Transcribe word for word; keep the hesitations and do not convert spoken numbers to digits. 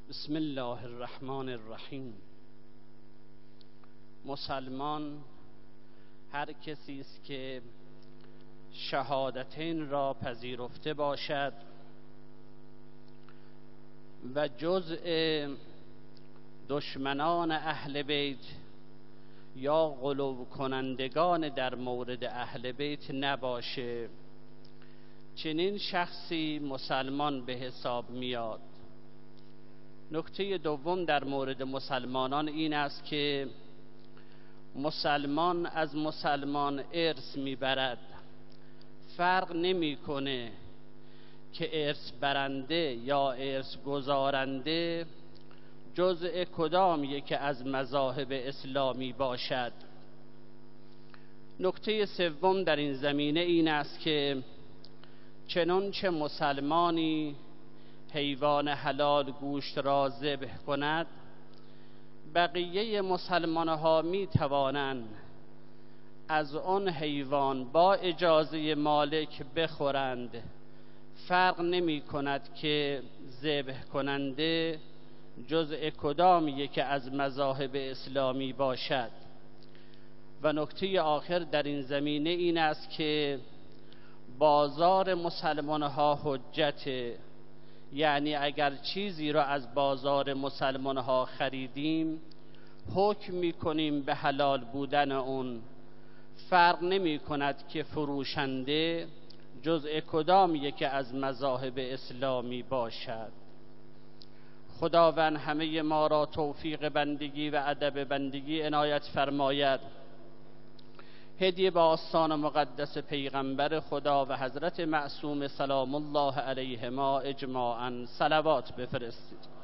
بسم الله الرحمن الرحیم. مسلمان هر کسی است که شهادتین را پذیرفته باشد و جزء دشمنان اهل بیت یا غلو کنندگان در مورد اهل بیت نباشه، چنین شخصی مسلمان به حساب میاد. نکته دوم در مورد مسلمانان این است که مسلمان از مسلمان ارث میبرد. فرق نمیکنه که ارث برنده یا ارث گذارنده جزء کدام یکی از مذاهب اسلامی باشد. نکته سوم در این زمینه این است که چنانچه مسلمانی حیوان حلال گوشت را ذبح کند، بقیه مسلمانها می توانند از آن حیوان با اجازه مالک بخورند. فرق نمی کند که ذبح کننده جزء کدام یکی از مذاهب اسلامی باشد. و نکته آخر در این زمینه این است که بازار مسلمانها حجته، یعنی اگر چیزی را از بازار مسلمانها خریدیم حکم میکنیم به حلال بودن اون. فرق نمی کند که فروشنده جزء کدام یکی از مذاهب اسلامی باشد. خداوند همه ما را توفیق بندگی و ادب بندگی عنایت فرماید. هدیه به آستان مقدس پیغمبر خدا و حضرت معصوم سلام الله علیهما اجماعاً صلوات بفرستید.